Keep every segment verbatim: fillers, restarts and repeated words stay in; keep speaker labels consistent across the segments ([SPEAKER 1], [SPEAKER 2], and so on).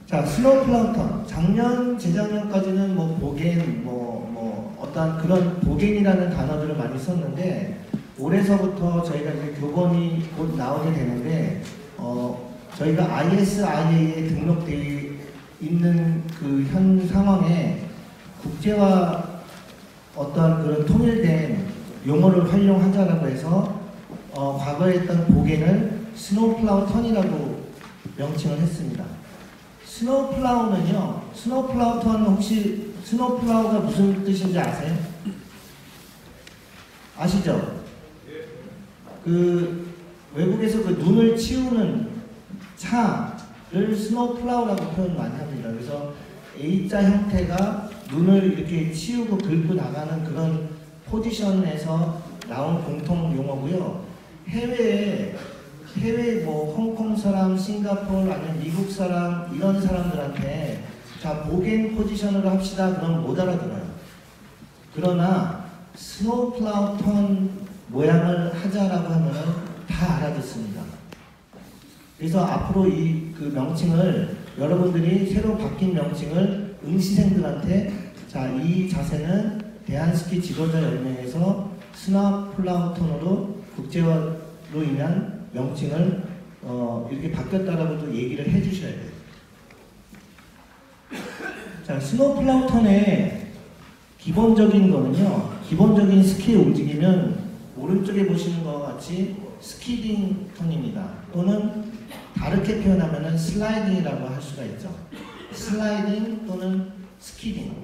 [SPEAKER 1] 자, 스노우 플라우턴. 작년, 재작년까지는 뭐 보겐, 뭐, 뭐 어떤 그런 보겐이라는 단어들을 많이 썼는데 올해서부터 저희가 이제 교본이 곧 나오게 되는데 어, 저희가 아이에스아이에이에 등록되어 있는 그 현 상황에 국제화 어떤 그런 통일된 용어를 활용하자라고 해서 어, 과거에 했던 보겐을 스노우 플라우턴이라고 명칭을 했습니다. 스노우 플라우는요, 스노우 플라우턴 혹시 스노우 플라우가 무슨 뜻인지 아세요? 아시죠? 그 외국에서 그 눈을 치우는 차를 스노우 플라우라고 표현 많이 합니다. 그래서 A자 형태가 눈을 이렇게 치우고 긁고 나가는 그런 포지션에서 나온 공통 용어고요. 해외에 해외 뭐 홍콩 사람, 싱가포르 아니면 미국 사람 이런 사람들한테 자 보겐 포지션으로 합시다 그러면 못 알아들어요. 그러나 스노우 플라우턴 모양을 하자라고 하면은 다 알아듣습니다. 그래서 앞으로 이 그 명칭을 여러분들이 새로 바뀐 명칭을 응시생들한테 자 이 자세는 대한스키 지도자 연맹에서 스노우 플라우턴으로 국제화로 인한 명칭을 어, 이렇게 바뀌었다라고도 얘기를 해주셔야 돼요. 자, 스노우 플라우턴의 기본적인 거는요, 기본적인 스키 움직임은 오른쪽에 보시는 것과 같이 스키딩 턴입니다. 또는 다르게 표현하면 슬라이딩이라고 할 수가 있죠. 슬라이딩 또는 스키딩.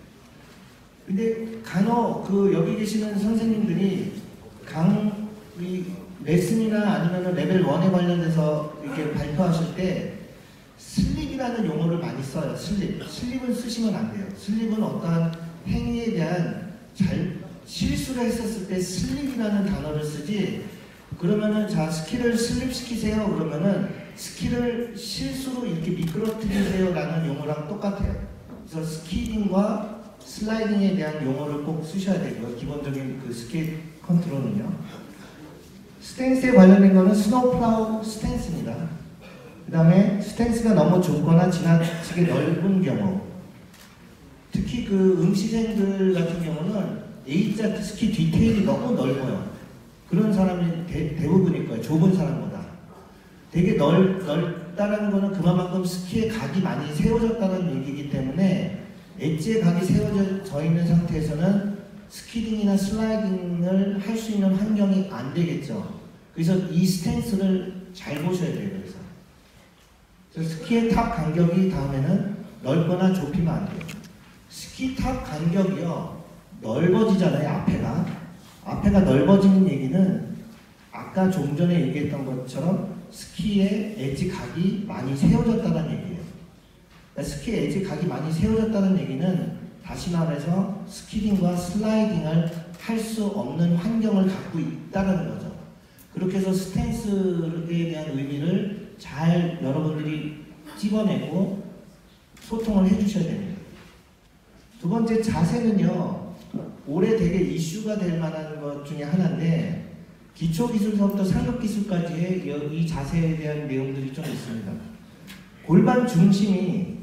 [SPEAKER 1] 근데 간혹 그 여기 계시는 선생님들이 강 이 레슨이나 아니면 레벨 일에 관련해서 이렇게 발표하실 때 슬립이라는 용어를 많이 써요. 슬립. 슬립은 쓰시면 안 돼요. 슬립은 어떠한 행위에 대한 잘 실수를 했었을 때 슬립이라는 단어를 쓰지. 그러면은 자 스키를 슬립시키세요. 그러면은 스키를 실수로 이렇게 미끄러뜨리세요라는 용어랑 똑같아요. 그래서 스키딩과 슬라이딩에 대한 용어를 꼭 쓰셔야 되고요. 기본적인 그 스키 컨트롤은요. 스탠스에 관련된 거는 스노우 플라우 스탠스입니다. 그 다음에 스탠스가 너무 좁거나 지나치게 넓은 경우, 특히 그 응시생들 같은 경우는 A자 스키 디테일이 너무 넓어요. 그런 사람이 대, 대부분일 거예요. 좁은 사람보다. 되게 넓, 넓다는 거는 그만큼 스키의 각이 많이 세워졌다는 얘기이기 때문에 엣지의 각이 세워져 있는 상태에서는 스키딩이나 슬라이딩을 할 수 있는 환경이 안 되겠죠. 그래서 이 스탠스를 잘 보셔야 돼요. 그래서, 그래서 스키의 탑 간격이 다음에는 넓거나 좁히면 안 돼요. 스키 탑 간격이요 넓어지잖아요. 앞에가 앞에가 넓어지는 얘기는 아까 좀 전에 얘기했던 것처럼 스키의 엣지 각이 많이 세워졌다는 얘기예요. 그러니까 스키 엣지 각이 많이 세워졌다는 얘기는 다시 말해서 스키딩과 슬라이딩을 할 수 없는 환경을 갖고 있다는 거죠. 그렇게 해서 스탠스에 대한 의미를 잘 여러분들이 집어내고 소통을 해주셔야 됩니다. 두 번째 자세는요, 올해 되게 이슈가 될 만한 것 중에 하나인데 기초기술서부터 상급기술까지의 이 자세에 대한 내용들이 좀 있습니다. 골반 중심이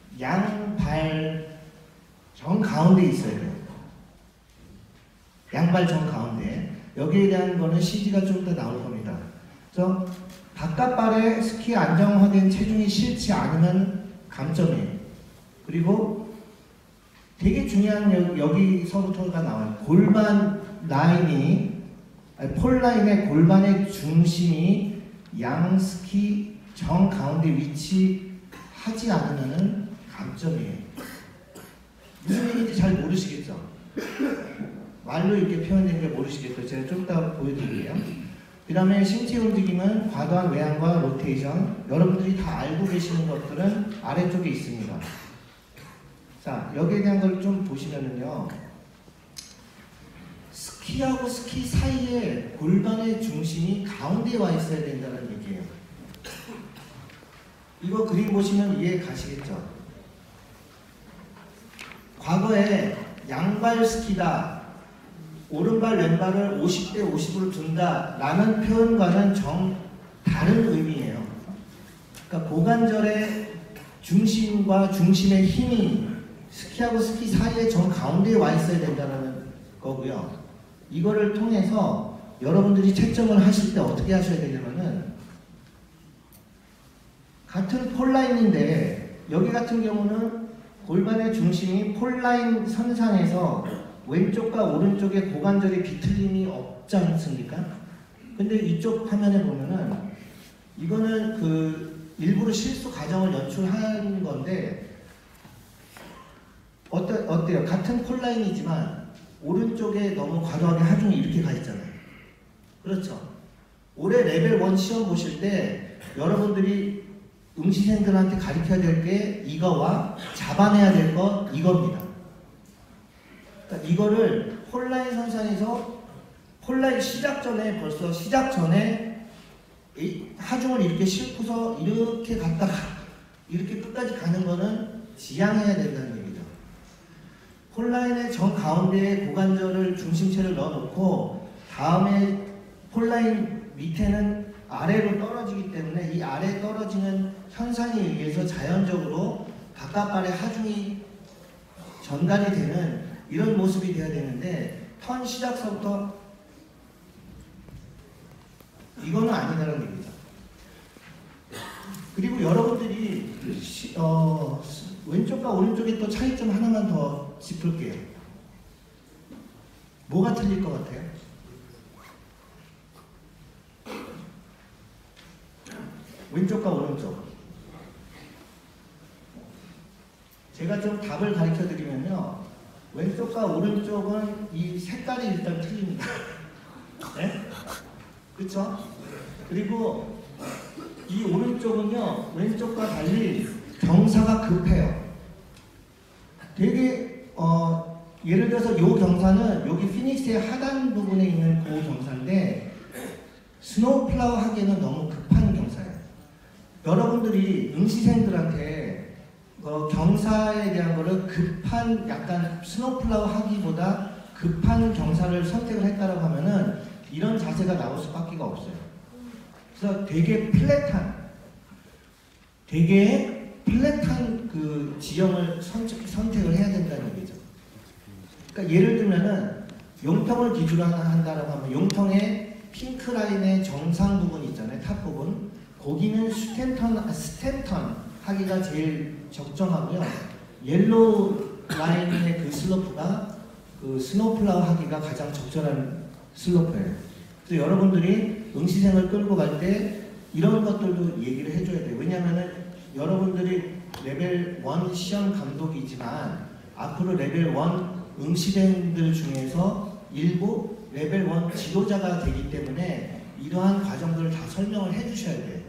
[SPEAKER 1] 양발 정 가운데 있어야 돼요. 양발 정 가운데. 여기에 대한 거는 씨지가 좀 더 나올 겁니다. 그래서 바깥발에 스키 안정화된 체중이 싫지 않으면 감점이에요. 그리고 되게 중요한 여기, 여기서부터가 나와요. 골반 라인이, 아니, 폴 라인의 골반의 중심이 양 스키 정 가운데 위치하지 않으면 감점이에요. 무슨 얘기인지 잘 모르시겠죠? 말로 이렇게 표현된 게 모르시겠죠? 제가 좀 이따 보여드릴게요. 그 다음에 신체 움직임은 과도한 외양과 로테이션. 여러분들이 다 알고 계시는 것들은 아래쪽에 있습니다. 자, 여기에 대한 걸 좀 보시면은요. 스키하고 스키 사이에 골반의 중심이 가운데에 와 있어야 된다는 얘기예요. 이거 그림 보시면 이해 가시겠죠? 과거에 양발 스키다, 오른발 왼발을 오십 대 오십으로 둔다 라는 표현과는 정 다른 의미예요. 그러니까 고관절의 중심과 중심의 힘이 스키하고 스키 사이의 정 가운데에 와 있어야 된다는 거고요. 이거를 통해서 여러분들이 채점을 하실 때 어떻게 하셔야 되냐면은 같은 폴라인인데 여기 같은 경우는 골반의 중심이 폴라인 선상에서 왼쪽과 오른쪽의 고관절의 비틀림이 없지 않습니까? 근데 이쪽 화면에 보면은 이거는 그 일부러 실수 과정을 연출한 건데 어떠, 어때요? 같은 폴라인이지만 오른쪽에 너무 과도하게 하중이 이렇게 가 있잖아요. 그렇죠? 올해 레벨 일 시험 보실 때 여러분들이 응시생들한테 가르쳐야 될 게 이거와 잡아내야 될 거 이겁니다. 그러니까 이거를 폴라인 선상에서 폴라인 시작 전에 벌써 시작 전에 하중을 이렇게 싣고서 이렇게 갔다가 이렇게 끝까지 가는 거는 지양해야 된다는 얘기죠. 폴라인의 정 가운데에 고관절을 중심체를 넣어놓고 다음에 폴라인 밑에는 아래로 떨어지기 때문에 이 아래 떨어지는 현상에 의해서 자연적으로 바깥발의 하중이 전달이 되는 이런 모습이 돼야 되는데 턴 시작서부터 이거는 아니다라는 얘기죠. 그리고 여러분들이 시, 어, 왼쪽과 오른쪽에 또 차이점 하나만 더 짚을게요. 뭐가 틀릴 것 같아요? 왼쪽과 오른쪽. 제가 좀 답을 가르쳐 드리면요. 왼쪽과 오른쪽은 이 색깔이 일단 틀립니다. 네? 그쵸? 그리고 이 오른쪽은요, 왼쪽과 달리 경사가 급해요. 되게, 어, 예를 들어서 이 경사는 여기 피닉스의 하단 부분에 있는 그 경사인데, 스노우플라워 하기에는 너무 급한 경사예요. 여러분들이 응시생들한테 어, 경사에 대한 거를 급한 약간 스노우플라워 하기보다 급한 경사를 선택을 했다라고 하면은 이런 자세가 나올 수밖에 없어요. 그래서 되게 플랫한, 되게 플랫한 그 지형을 선택, 선택을 해야 된다는 얘기죠. 그러니까 예를 들면은 용통을 기준으로 한다라고 하면 용통의 핑크 라인의 정상 부분 있잖아요. 탑 부분. 거기는 스탠턴, 스탠턴 하기가 제일 적정하고요. 옐로우 라인의 그 슬로프가 그 스노우플라워 하기가 가장 적절한 슬로프예요. 그래서 여러분들이 응시생을 끌고 갈 때 이런 것들도 얘기를 해줘야 돼요. 왜냐하면 여러분들이 레벨 일 시험 감독이지만 앞으로 레벨 일 응시생들 중에서 일부 레벨 일 지도자가 되기 때문에 이러한 과정들을 다 설명을 해주셔야 돼요.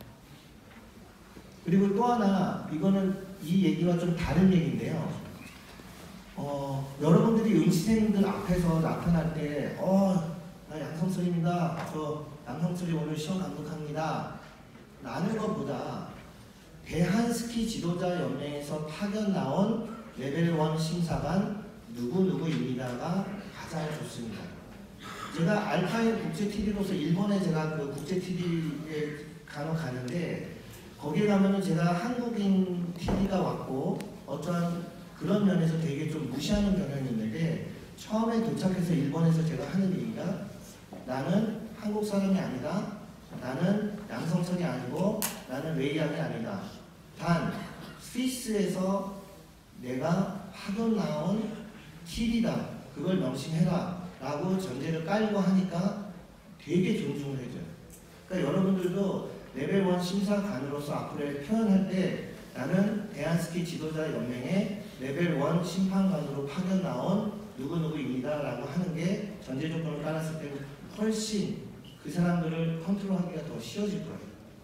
[SPEAKER 1] 그리고 또 하나, 이거는 이 얘기와 좀 다른 얘기인데요. 어, 여러분들이 응시생들 앞에서 나타날 때, 어, 나 양성철입니다. 저 양성철이 오늘 시험 감독합니다. 라는 것보다 대한스키 지도자 연맹에서 파견 나온 레벨 일 심사관 누구누구입니다가 가장 좋습니다. 제가 알파인 국제티비로서 일본에 제가 그 국제티비에 간혹 가는데 거기에 가면은 제가 한국인 티비가 왔고 어떠한 그런 면에서 되게 좀 무시하는 경향이 있는데 처음에 도착해서 일본에서 제가 하는 얘기가 나는 한국 사람이 아니다. 나는 양성철이 아니고 나는 웨이양이 아니다. 단 스위스에서 내가 파견 나온 티비다. 그걸 명심해라. 라고 전제를 깔고 하니까 되게 존중을 해줘요. 그러니까 여러분들도 레벨 일 심사관으로서 앞으로 표현할 때 나는 대한스키 지도자 연맹의 레벨 일 심판관으로 파견 나온 누구누구입니다 라고 하는 게 전제 조건을 깔았을 때 훨씬 그 사람들을 컨트롤하기가 더 쉬워질 거예요.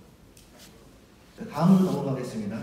[SPEAKER 1] 다음으로 넘어가겠습니다.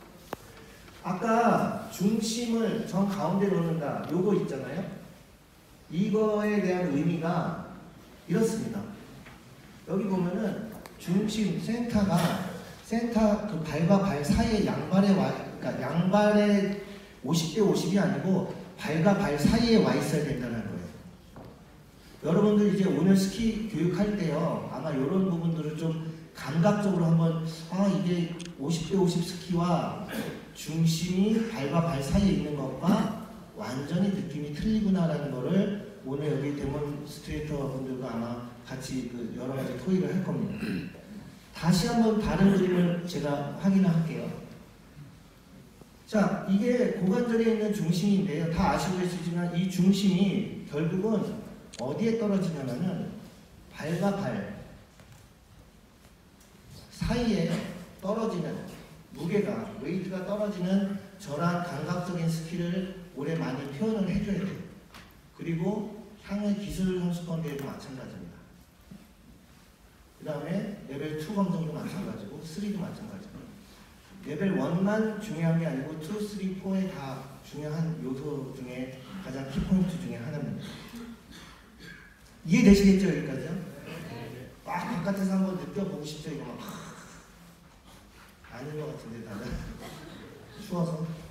[SPEAKER 1] 아까 중심을 정 가운데 놓는다 요거 있잖아요. 이거에 대한 의미가 이렇습니다. 여기 보면은 중심 센터가 센터 그 발과 발 사이에 양발에 와, 그러니까 양발에 오십 대 오십이 아니고 발과 발 사이에 와 있어야 된다는 거예요. 여러분들 이제 오늘 스키 교육할 때요 아마 이런 부분들을 좀 감각적으로 한번 아 이게 오십 대 오십 스키와 중심이 발과 발 사이에 있는 것과 완전히 느낌이 틀리구나라는 거를 오늘 여기 데몬스트레이터 분들과 아마 같이 그 여러 가지 토의를 할 겁니다. 다시 한번 다른 그림을 제가 확인을 할게요. 자, 이게 고관절에 있는 중심인데요. 다 아시고 계시지만 이 중심이 결국은 어디에 떨어지냐면은 발과 발 사이에 떨어지는 무게가, 웨이트가 떨어지는 저러한 감각적인 스킬을 올해 많이 표현을 해줘야 돼요. 그리고 향후 기술 선수권 대회도 마찬가지입니다. 그 다음에 레벨 투 검정도 마찬가지고 쓰리도 마찬가지고 레벨 원만 중요한 게 아니고 투, 쓰리, 포에 다 중요한 요소 중에 가장 키포인트 중에 하나입니다. 이해되시겠죠? 여기까지요? 막 바깥에서 한번 느껴보고 싶죠? 이거 막 아닌 것 같은데 다들 추워서